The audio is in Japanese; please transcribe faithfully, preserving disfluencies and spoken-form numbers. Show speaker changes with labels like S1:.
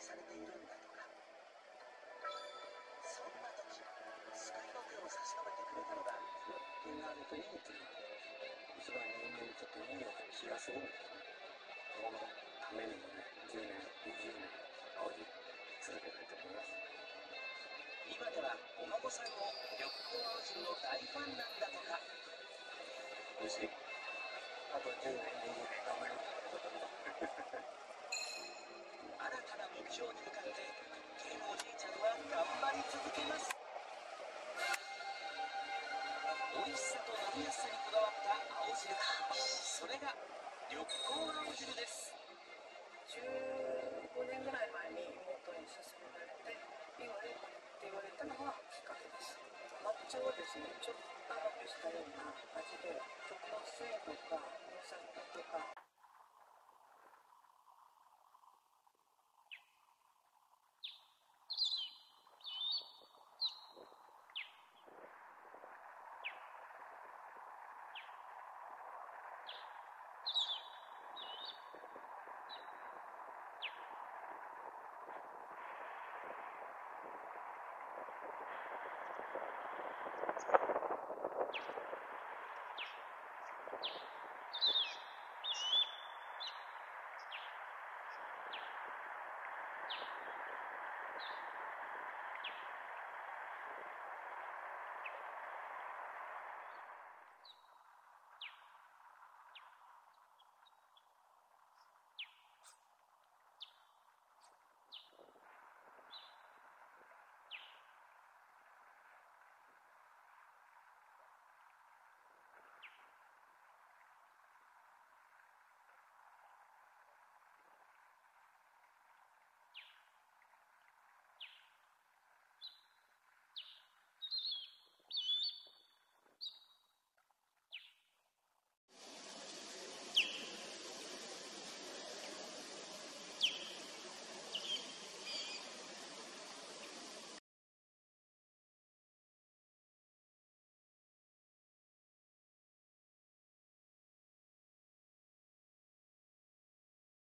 S1: されているんだとか。そんな時、救いの手を差し伸べてくれたのが
S2: みんなでコミュニティが一番人間にとっていいような気がするんですよね。そのためにもね、じゅうねん、にじゅうねん仰ぎ続けたいと思います。
S1: 今ではお孫さんも緑光青汁の大ファンなんだとか。
S2: 美味しい。あとじゅうねん、にじゅうねん頑張ります。
S1: 新たな目標に向かってケンおじいちゃんは頑張り続けます。美味しさと飲みやすさにこだわった青汁、それが緑光青汁です。
S3: じゅうごねんぐらい前に妹に勧められて、いいわねって言われたのがきっかけです。抹茶はですね、ちょっと甘くしたような味で、食物繊維とか乳酸菌とか